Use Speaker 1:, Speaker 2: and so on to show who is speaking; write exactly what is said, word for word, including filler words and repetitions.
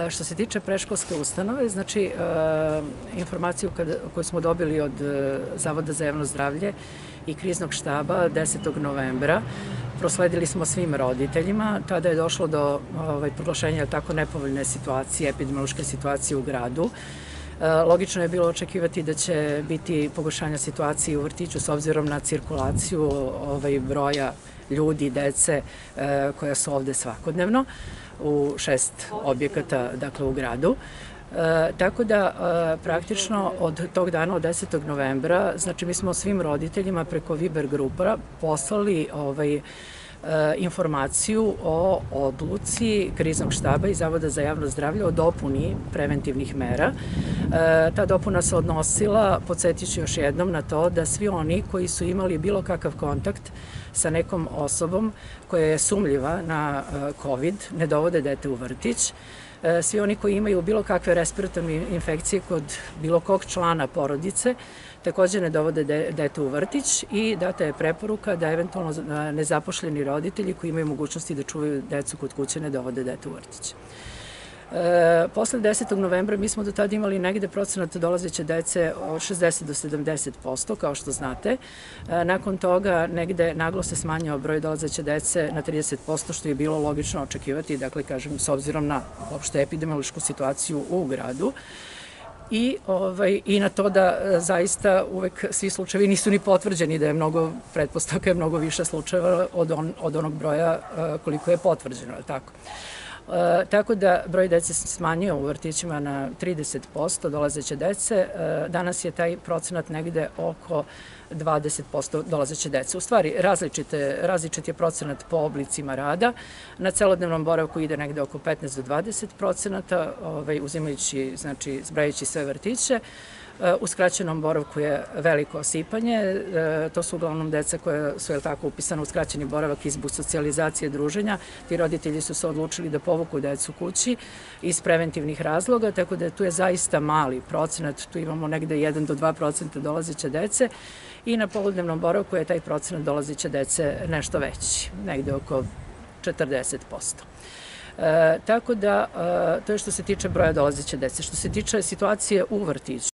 Speaker 1: Što se tiče predškolske ustanove, znači e, informaciju kada, koju smo dobili od e, Zavoda za javno zdravlje i kriznog štaba desetog novembra, prosledili smo svim roditeljima. Tada je došlo do ovaj, proglašenja tako nepovoljne situacije, epidemiološke situacije u gradu. E, logično je bilo očekivati da će biti pogoršanja situacije u vrtiću s obzirom na cirkulaciju ovaj, broja ljudi, dece e, koja su ovde svakodnevno u šest objekata, dakle u gradu. E, tako da e, praktično od tog dana, od desetog novembra, znači mi smo svim roditeljima preko Viber grupa poslali ovaj, e, informaciju o odluci kriznog štaba i Zavoda za javno zdravlje o dopuni preventivnih mera. E, ta dopuna se odnosila, podsjetit ću još jednom, na to da svi oni koji su imali bilo kakav kontakt sa nekom osobom koja je sumljiva na COVID, ne dovode dete u vrtić. Svi oni koji imaju bilo kakve respiratorne infekcije kod bilo kog člana porodice, takođe ne dovode dete u vrtić i data je preporuka da eventualno nezapošljeni roditelji koji imaju mogućnosti da čuvaju decu kod kuće ne dovode dete u vrtić. E, posle desetog novembra mi smo do tada imali negde procenat dolazeće dece od šezdeset do sedamdeset posto, kao što znate. E, nakon toga negde naglo se smanjao broj dolazeće dece na trideset posto, što je bilo logično očekivati, dakle, kažem, s obzirom na opšte epidemiološku situaciju u gradu. I, ovaj, i na to da zaista uvek svi slučajevi nisu ni potvrđeni, da je mnogo, pretpostavka je mnogo više slučajeva od, on, od onog broja koliko je potvrđeno, ali tako. E, tako da broj dece se smanjio u vrtićima na trideset posto dolazeće dece. E, danas je taj procenat negde oko dvadeset posto dolazeće dece. U stvari, različite, različit je procenat po oblicima rada. Na celodnevnom boravku ide negde oko petnaest do dvadeset procenata, ovaj, uzimajući, znači, zbrajajući sve vrtiće. U skraćenom boravku je veliko osipanje, to su uglavnom deca koja su, jel tako, upisana u skraćeni boravak i zbog socijalizacije druženja. Ti roditelji su se odlučili da povuku decu kući iz preventivnih razloga, tako da tu je zaista mali procenat, tu imamo negde jedan do dva procenta dolazeće dece i na poludnevnom boravku je taj procenat dolazeće dece nešto veći, negde oko četrdeset posto. E, tako da, e, to je što se tiče broja dolazeće dece. Što se tiče situacije u vrtiću,